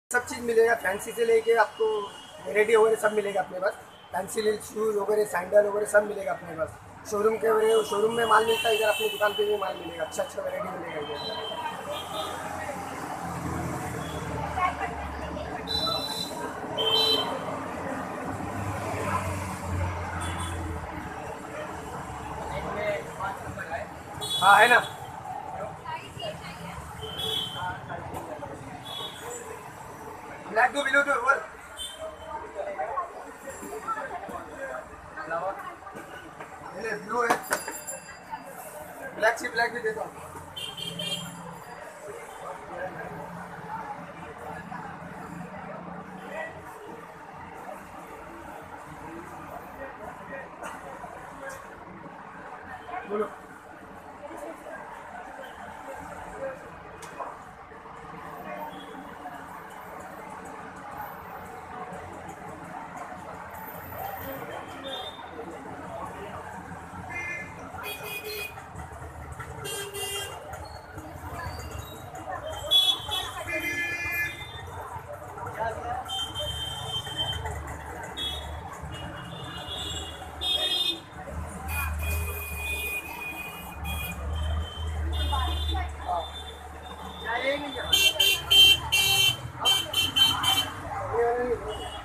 सब चीज़ मिलेगा, फैंसी से लेके आपको वेराइटी वगैरह सब मिलेगा अपने पास। फैंसी शूज़ वगैरह, सैंडल वगैरह सब मिलेगा अपने पास। शोरूम के वगैरह शोरूम में माल मिलता है, इधर अपनी दुकान पे भी माल मिलेगा। अच्छा अच्छा वेराइटी मिलेगा इधर। हाँ है ना। ब्लैक दो, बिलो दो बोल। ये ब्लू है, ब्लैक सी ब्लैक भी देता हूँ। बोलो।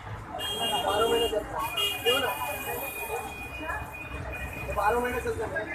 ये 12 महीने चलता है, क्यों ना, ये 12 महीने चलता है।